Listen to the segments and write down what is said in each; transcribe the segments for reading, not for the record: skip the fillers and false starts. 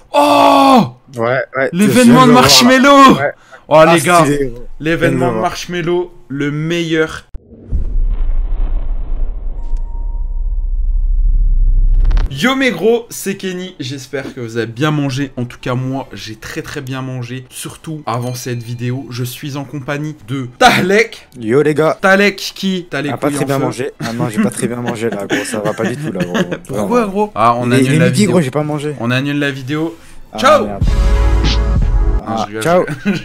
Oh, Ouais, l'événement de Marshmello. Ouais. Oh les gars, Stylé. l'événement de Marshmello, le meilleur. Yo mes gros, c'est Kenny, j'espère que vous avez bien mangé. En tout cas moi, j'ai très bien mangé. Surtout avant cette vidéo, je suis en compagnie de Talek. Yo les gars. Talek qui Ah, pas très bien mangé. Ah non, j'ai pas très bien mangé là, gros. Ça va pas du tout là, gros. Pourquoi gros? Ah, on Il annule est la midi, vidéo. gros, j'ai pas mangé. On annule la vidéo. Ah, Ciao. merde. Ah, je rigole, ciao.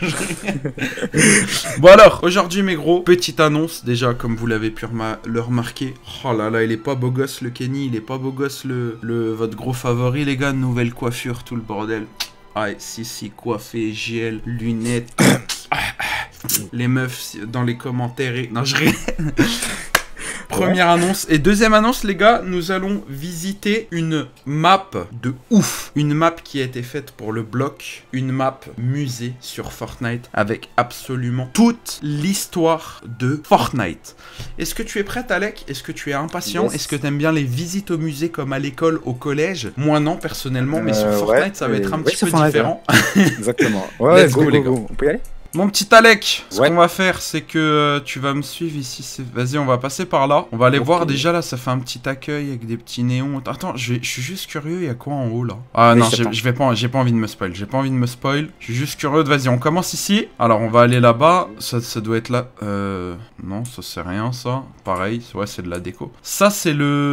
Bon alors, aujourd'hui mes gros, petite annonce, déjà comme vous l'avez pu le remarquer. Oh là là, il est pas beau gosse le Kenny, il est pas beau gosse votre gros favori les gars, nouvelle coiffure, tout le bordel. Ah, si, coiffé, gel, lunettes. Les meufs dans les commentaires et... Non, je rigole. Première annonce. Et deuxième annonce, les gars, nous allons visiter une map de ouf. Une map qui a été faite pour le bloc. Une map musée sur Fortnite avec absolument toute l'histoire de Fortnite. Est-ce que tu es prêt, Alec? Est-ce que tu es impatient? Yes. Est-ce que tu aimes bien les visites au musée comme à l'école, au collège? Moi non, personnellement, mais sur Fortnite, ça va être un petit peu différent. Exactement. Ouais, Let's go, les gars. On peut y aller? Mon petit Alec, ce Ouais. qu'on va faire, c'est que tu vas me suivre ici. Vas-y, on va passer par là. On va aller voir déjà là, ça fait un petit accueil avec des petits néons. Attends, je suis juste curieux, il y a quoi en haut là? Ah Oui, non, j'attends. j'ai pas envie de me spoil. J'ai pas envie de me spoil. Je suis juste curieux. Vas-y, on commence ici. Alors, on va aller là-bas. Ça doit être là. Non, ça c'est rien ça. Pareil, ouais, c'est de la déco. Ça, c'est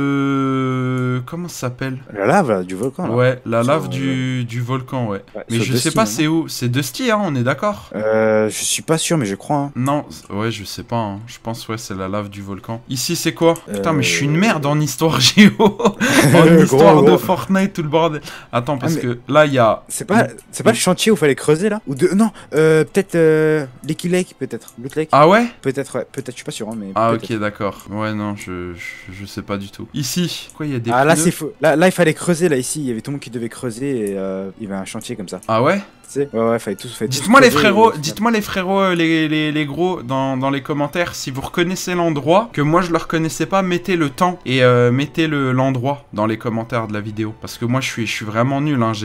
le. Comment ça s'appelle? La lave là, du volcan là. Ouais, la lave Sur, du volcan, ouais. Mais sur je Dusty, sais pas hein. c'est où. C'est Dusty, hein, on est d'accord? Je suis pas sûr, mais je crois. Hein. Non, ouais, je sais pas, hein. Je pense, ouais, c'est la lave du volcan. Ici, c'est quoi? Putain, mais je suis une merde en histoire géo. En histoire de Fortnite, tout le bordel. Attends, parce que là, il y a... C'est pas le chantier où fallait creuser là? Ou de... Non, peut-être Leaky Lake, peut-être. Loot Lake. Ah ouais? Peut-être, ouais. Peut-être, je suis pas sûr, hein, mais. Ah peut-être. ok, d'accord. Ouais, non, je sais pas du tout. Ici, quoi, il y a des Ah là, pneus. c'est faux. Là, il fallait creuser là, ici. Il y avait tout le monde qui devait creuser et il y avait un chantier comme ça. Ah ouais? Tu sais? Ouais, fallait tous. Dites-moi les frérots, les gros, dans les commentaires, si vous reconnaissez l'endroit, que moi je le reconnaissais pas, mettez le temps et mettez l'endroit dans les commentaires de la vidéo. Parce que moi je suis vraiment nul, hein.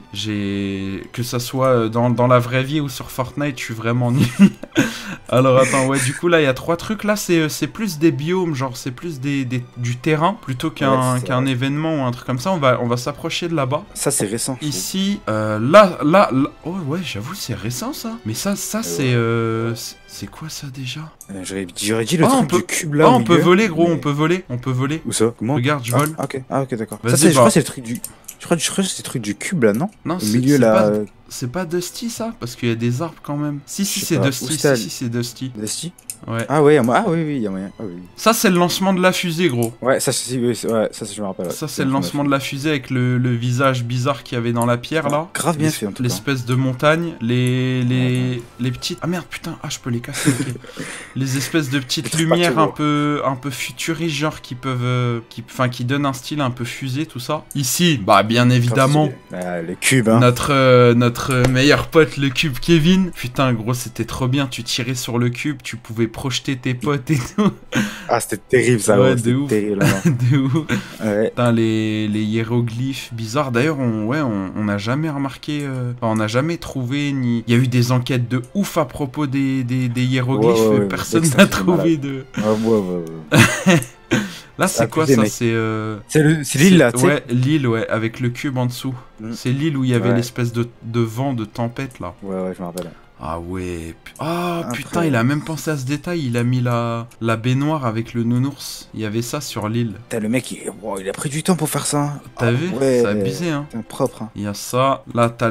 Que ça soit dans la vraie vie ou sur Fortnite, je suis vraiment nul. Alors attends, ouais, du coup là il y a 3 trucs, là c'est plus des biomes, genre c'est plus du terrain, plutôt qu'un événement ou un truc comme ça, on va s'approcher de là-bas. Ça, c'est récent. Ici, là, oh ouais, j'avoue, c'est récent ça. Mais ça c'est quoi ça déjà? J'aurais dit le truc du cube là. Ah, on peut voler, gros, on peut voler. Où ça? Comment? Regarde, je vole. Ok, d'accord. Vas-y, Ça, je crois que c'est le truc du. Je crois que c'est le truc du cube là, non? Non, au milieu là. C'est pas Dusty ça? Parce qu'il y a des arbres quand même. Si, Je sais c'est pas. Dusty. Où ça, Si, c'est Dusty. Dusty? Ouais. Ah ouais, oui, il y a moyen. Ah, oui. Ça, c'est le lancement de la fusée, gros. Ouais, ça, je me rappelle. Ouais. Ça, c'est le lancement de la fusée avec le visage bizarre qu'il y avait dans la pierre là. Grave bien fait en tout cas. L'espèce de montagne, les petites... Ah merde, putain, je peux les casser. Okay. Les espèces de petites lumières un peu futuristes, genre qui peuvent... qui donnent un style un peu fusé, tout ça. Ici, bah bien évidemment... le cube, hein. Notre meilleur pote, le cube Kevin. Putain, gros, c'était trop bien. Tu tirais sur le cube, tu pouvais projeter tes potes et tout. Ah, c'était terrible ça, ouais, de ouf. Terrible, de ouf. Ouais. Putain, les hiéroglyphes bizarres. D'ailleurs, on n'a jamais remarqué, on n'a jamais trouvé ni. Il y a eu des enquêtes de ouf à propos des hiéroglyphes. Personne n'a trouvé de. Ouais. Là, c'est quoi ça? C'est l'île là, tu sais. Ouais, l'île, ouais, avec le cube en dessous. C'est l'île où il y avait l'espèce de vent, de tempête là. Ouais, je me rappelle. Ah ouais. Ah putain, il a même pensé à ce détail. Il a mis la baignoire avec le nounours. Il y avait ça sur l'île. Putain, le mec, il a pris du temps pour faire ça. T'as vu? Ouais, c'est abusé, hein. C'est propre. Hein. Il y a ça. Là, t'as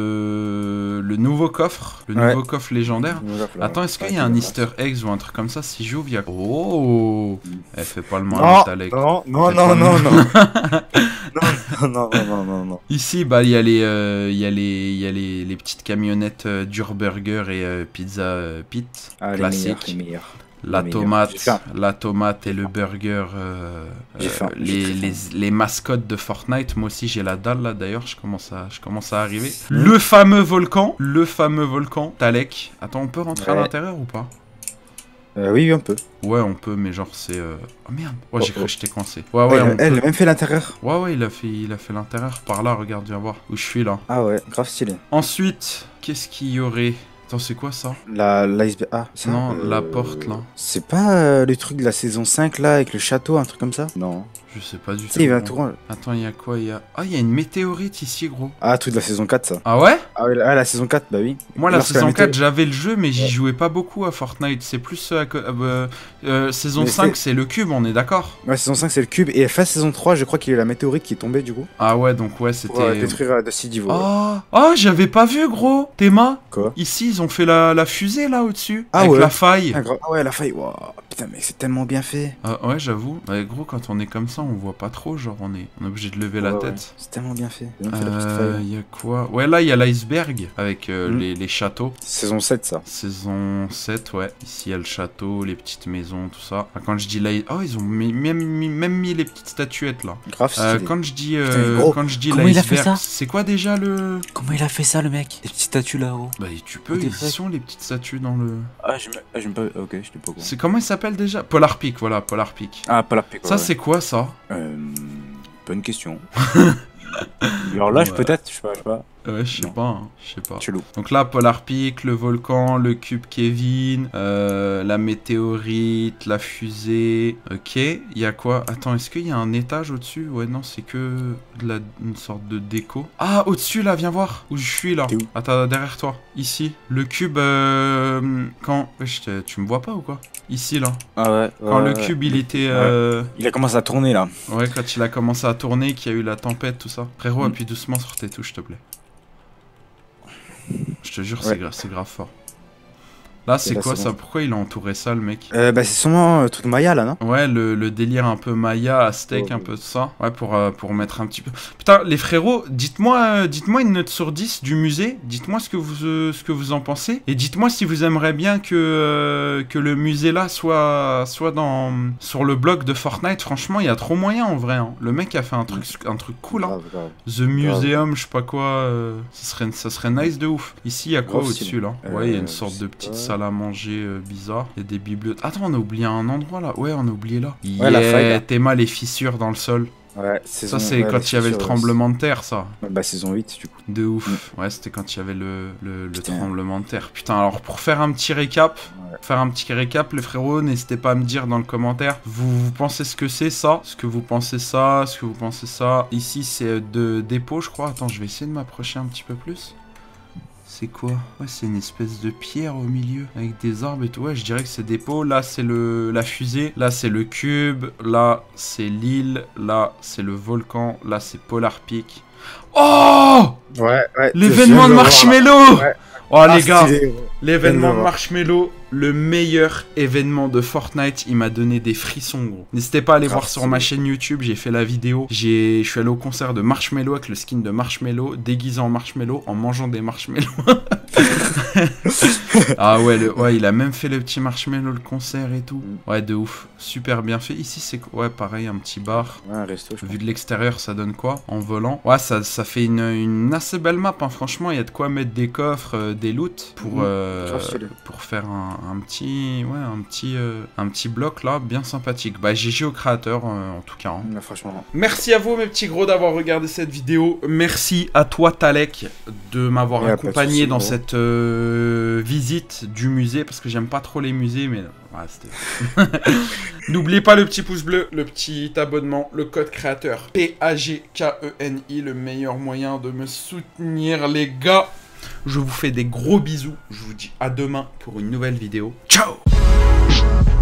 le nouveau coffre. Le nouveau coffre légendaire. Attends, est-ce qu'il y a un easter egg ou un truc comme ça? Si j'ouvre, il y a... Oh, elle fait pas le mal, Talek. Non. Non. Ici, bah, il y a les petites camionnettes d'Urburger et Pizza Pete. Classique. Les meilleurs. La tomate et le burger, les mascottes de Fortnite. Moi aussi j'ai la dalle là d'ailleurs, je commence à arriver. Le fameux volcan, Talek. Attends, on peut rentrer à l'intérieur ou pas? Oui, un peu. Ouais, on peut, mais genre c'est... Oh merde. Ouais, j'ai cru Oh. que j'étais coincé. Ouais, ouais, on Elle peut. a même fait l'intérieur. Ouais, ouais, il a fait l'intérieur. Par là, regarde, viens voir où je suis là. Ah ouais, grave stylé. Ensuite, qu'est-ce qu'il y aurait? Attends, c'est quoi ça? L'iceberg. Ah, ça Non, la porte là. C'est pas le truc de la saison 5 là, avec le château, un truc comme ça? Non. Je sais pas du Tu tout. sais, il va gros. tout rond. Attends, il y a quoi? Ah, il y a une météorite ici, gros. Ah, truc de la saison 4, ça. Ah ouais? Ah, ouais, la saison 4, bah oui. Moi, la Lorsque saison météo- 4, j'avais le jeu, mais j'y Ouais. jouais pas beaucoup à Fortnite. C'est plus saison Mais 5, c'est le cube, on est d'accord? Ouais, saison 5, c'est le cube. Et fin saison 3, je crois qu'il y a eu la météorite qui est tombée, du coup. Ah ouais, donc ouais, Pour c'était... détruire The City Divo. Oh, j'avais pas vu, gros. Théma, Quoi? ici, ils ont fait la fusée, là, au-dessus. Ah avec ouais. la faille. Ah ouais, la faille. Wow. Putain, mais c'est tellement bien fait. Ah ouais, j'avoue. Ouais, gros, quand on est comme ça, on voit pas trop. Genre, on est obligé de lever la Ouais, tête. ouais. C'est tellement bien fait. Ils ont fait la petite faille. Il y a quoi? Ouais, là, il y a l'iceberg avec Mm. les châteaux. Saison 7, ça. Saison 7, ouais. Ici, il y a le château, les petites maisons, tout ça. Ah, quand je dis là... Oh, ils ont même mis les petites statuettes, là. Grave stylé. Quand je dis, Putain, il est gros. quand je dis Comment il a fait l'iceberg, ça c'est quoi déjà le... Comment il a fait ça, le mec? Les petites statues là-haut. Bah, tu peux, What the ils fuck? sont les petites statues dans le... Ah, j'aime pas. Ok, je t'ai pas au courant. C'est comment il s'appelle déjà? Polar Peak, voilà, Polar Peak. Ah, pas la pique. Ça, c'est quoi, ça? Bonne question. Alors là, Ouais. peut-être, je sais pas. Ouais, je sais Non. pas, hein, je sais pas. Chelou. Donc là, Polar Peak, le volcan, le cube Kevin, la météorite, la fusée. Ok, il y a quoi? Attends, est-ce qu'il y a un étage au-dessus? Ouais, non, c'est que une sorte de déco. Ah, au-dessus, là, viens voir où je suis, là. T'es où? Attends, derrière toi. Ici. Le cube, quand... Wesh, tu me vois pas ou quoi? Ici, là. Ah ouais. Quand le cube, il était... Il a commencé à tourner, là. Ouais, quand il a commencé à tourner, qu'il y a eu la tempête, tout ça. Frérot, Mm. appuie doucement sur tes touches, s'il te plaît. Je te jure, Ouais. c'est grave fort. Là, c'est là, quoi c'est ça? bon. Pourquoi il a entouré ça, le mec? Bah, c'est sûrement truc Maya, là, non? Ouais, le délire un peu Maya, Aztèque, Ouais, un ouais. peu de ça. Ouais, pour mettre un petit peu... Putain, les frérots, dites-moi une note sur 10 du musée. Dites-moi ce que vous en pensez. Et dites-moi si vous aimeriez bien que le musée là soit sur le blog de Fortnite. Franchement, il y a trop moyen en vrai. Hein. Le mec a fait un truc cool. Hein. Grave, grave. The Museum, je sais pas quoi. Ça serait nice de ouf. Ici, il y a quoi Grave au-dessus stylé. là? Ouais, il y a une je sorte sais de petite pas. salle à manger bizarre. Il y a des bibliothèques. Attends, on a oublié un endroit là. Ouais, on a oublié là. Ouais, la faille, là. Théma, les fissures dans le sol. Ouais, Ça, c'est quand il y avait le tremblement de terre, ça. Bah, saison 8, du coup. De ouf. Ouais, c'était quand il y avait le Putain. tremblement de terre. Putain, alors pour faire un petit récap, les frérots, n'hésitez pas à me dire dans le commentaire, vous pensez ce que c'est ça? Ce que vous pensez ça? Ce que vous pensez ça? Ici, c'est de dépôt, je crois. Attends, je vais essayer de m'approcher un petit peu plus. C'est quoi? Ouais, c'est une espèce de pierre au milieu, avec des arbres et tout. Ouais, je dirais que c'est dépôt. Là, c'est la fusée. Là, c'est le cube. Là, c'est l'île. Là, c'est le volcan. Là, c'est Polar Peak. Oh! Ouais, ouais. L'événement de Marshmello! Ouais. Oh, les gars, Stylé, ouais. l'événement de voir. Marshmello, le meilleur événement de Fortnite, il m'a donné des frissons, gros. N'hésitez pas à aller Grave voir sur stylé. ma chaîne YouTube, j'ai fait la vidéo. Je suis allé au concert de Marshmello avec le skin de Marshmello, déguisé en Marshmello, en mangeant des marshmallows. Ah ouais, ouais, il a même fait le petit Marshmello, le concert et tout. Ouais, de ouf. Super bien fait. Ici, c'est ouais, pareil, un petit bar. Ouais, un resto, je Vu de l'extérieur, ça donne quoi? En volant. Ouais, ça fait une assez belle map, hein. Franchement, il y a de quoi mettre des coffres, des loots Grave stylé. pour faire un petit bloc là, bien sympathique. Bah, GG au créateur, en tout cas. Hein. Ouais, franchement. Merci à vous, mes petits gros, d'avoir regardé cette vidéo. Merci à toi, Talek, de m'avoir Ouais, pas de accompagné soucis, dans gros. cette visite du musée, parce que j'aime pas trop les musées, mais ouais, c'était... N'oubliez pas le petit pouce bleu, le petit abonnement, le code créateur PAGKENI, le meilleur moyen de me soutenir, les gars. Je vous fais des gros bisous. Je vous dis à demain pour une nouvelle vidéo. Ciao!